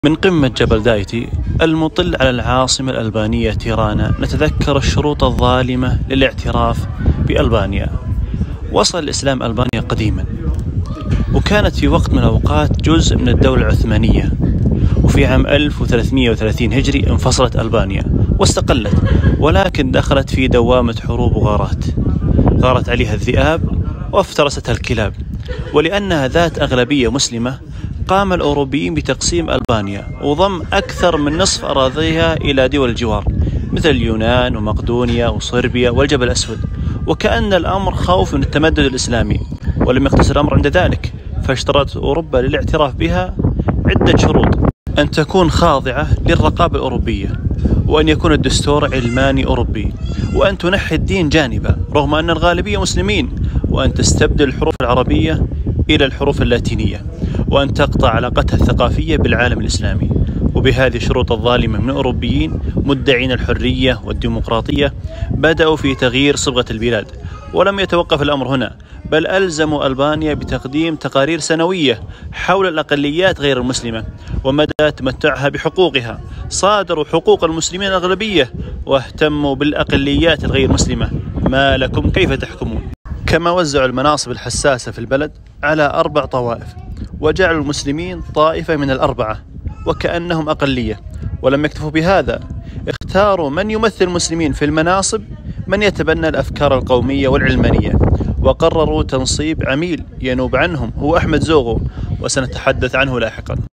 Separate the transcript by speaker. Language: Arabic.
Speaker 1: من قمة جبل دايتي المطل على العاصمة الألبانية تيرانا نتذكر الشروط الظالمة للاعتراف بألبانيا. وصل الإسلام ألبانيا قديما، وكانت في وقت من الأوقات جزء من الدولة العثمانية، وفي عام 1330 هجري انفصلت ألبانيا واستقلت، ولكن دخلت في دوامة حروب وغارات، غارت عليها الذئاب وافترستها الكلاب. ولأنها ذات أغلبية مسلمة قام الأوروبيين بتقسيم ألبانيا وضم أكثر من نصف أراضيها إلى دول الجوار مثل اليونان ومقدونيا وصربيا والجبل الأسود، وكأن الأمر خوف من التمدد الإسلامي. ولم يقتصر الأمر عند ذلك، فاشترطت أوروبا للاعتراف بها عدة شروط: أن تكون خاضعة للرقابة الأوروبية، وأن يكون الدستور علماني أوروبي، وأن تنحي الدين جانبا رغم أن الغالبية مسلمين، وأن تستبدل الحروف العربية إلى الحروف اللاتينية، وأن تقطع علاقتها الثقافية بالعالم الإسلامي. وبهذه الشروط الظالمة من أوروبيين مدعين الحرية والديمقراطية بدأوا في تغيير صبغة البلاد. ولم يتوقف الأمر هنا، بل ألزموا ألبانيا بتقديم تقارير سنوية حول الأقليات غير المسلمة ومدى تمتعها بحقوقها. صادروا حقوق المسلمين الأغلبية واهتموا بالأقليات الغير مسلمة. ما لكم كيف تحكمون؟ كما وزعوا المناصب الحساسة في البلد على 4 طوائف، وجعلوا المسلمين طائفة من ال4 وكأنهم أقلية. ولم يكتفوا بهذا، اختاروا من يمثل المسلمين في المناصب من يتبنى الأفكار القومية والعلمانية، وقرروا تنصيب عميل ينوب عنهم هو أحمد زوغو، وسنتحدث عنه لاحقا.